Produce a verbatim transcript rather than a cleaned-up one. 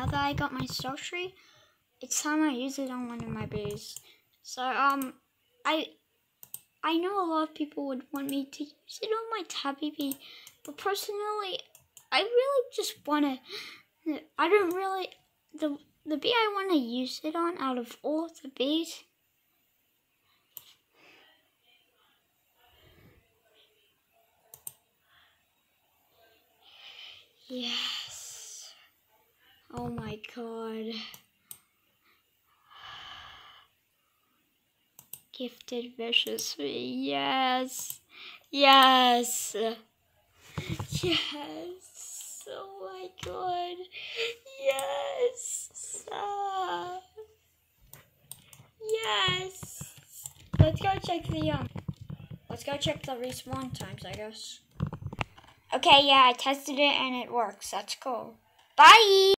that I got my star tree, it's time I use it on one of my bees. So um, I I know a lot of people would want me to use it on my tabby bee, but personally, I really just wanna. I don't really the the bee I want to use it on out of all the bees. Yes. Oh my god. Gifted viciously. Yes. Yes. Yes. Oh my god. Yes. Ah. Yes. Let's go check the um. Let's go check the respawn times, I guess. Okay, yeah, I tested it and it works. That's cool. Bye!